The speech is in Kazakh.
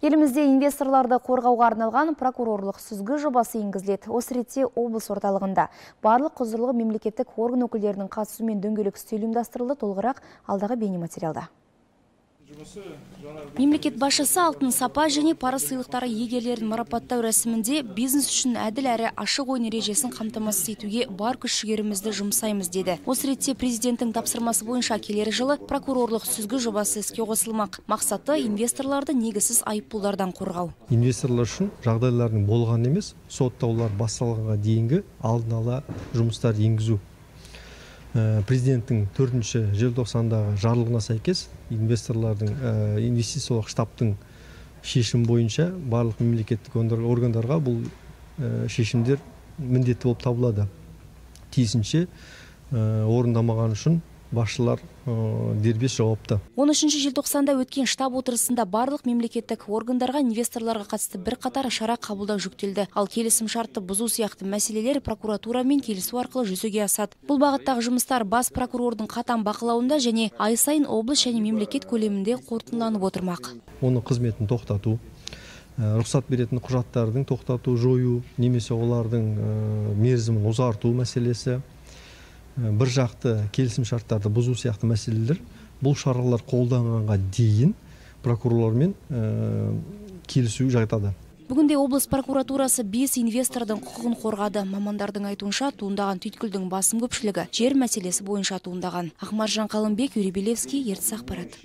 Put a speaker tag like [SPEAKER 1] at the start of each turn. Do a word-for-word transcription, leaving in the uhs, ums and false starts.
[SPEAKER 1] Елімізде инвесторларды қорғауға арналған прокурорлық сүзгі жобасы енгізіледі. Осы ретте облыс орталығында барлық құзырлы мемлекеттік орган өкілдерінің қатысуымен дөңгелек үстел ұйымдастырылды. Толығырақ алдағы бейнематериалда.
[SPEAKER 2] Мемлекет басшысы алтын сапа және парыз сыйлықтары иегерлерін марапаттау рәсімінде бизнес үшін әділ әрі ашық ойын ережесін қамтамасыз етуге бар күш-жігерімізді жұмсаймыз деді. Осы ретте президенттің тапсырмасы бойынша келер жылы прокурорлық сүзгі жобасы іске қосылмақ. Мақсаты инвесторларды негізсіз айыппұлдардан қорғау.
[SPEAKER 3] Инвесторлар үшін жағдайлардың болған емес, соттаулар басталғанға дейінгі алдын ала жұмыстар енгізу. Президенттің төртінші желтоқсандағы жарлығына сәйкес инвесторлардың инвестициялық штабтың шешім бойынша барлық мемлекеттік органдарға бұл шешімдер міндетті болып табылады. Тиісінше орындамаған үшін басшылар дербес жауапты.
[SPEAKER 2] он үшінші желтоқсанда өткен штаб отырысында барлық мемлекеттік органдарға инвесторларға қатысты бір қатар шара қабылдау жүктелді. Ал келісім шартты бұзу сияқты мәселелер прокуратурамен келісу арқылы жүзеге асады. Бұл бағыттағы жұмыстар бас прокурордың қатаң бақылауында және ай сайын облыс және мемлекет көлемінде қорытындыланып отырмақ.
[SPEAKER 3] Оның қызметін тоқтату, рұқсат беретін құжаттардың тоқтату, жою, немесе олардың мерзімін ұзарту мәселесі, бір жақты келісім шарттарды бұзу сияқты мәселелер бұл шаралар қолданғанға дейін прокурорлармен келісу жатады.
[SPEAKER 2] Бүгінде облыс прокуратурасы бес инвестордың құқығын қорғады. Мамандардың айтуынша туындаған түйткілдің басым көпшілігі жер мәселесі бойынша туындаған. Ақмаржан Қалымбек, Юрий Белевский, Ертіс ақпарат.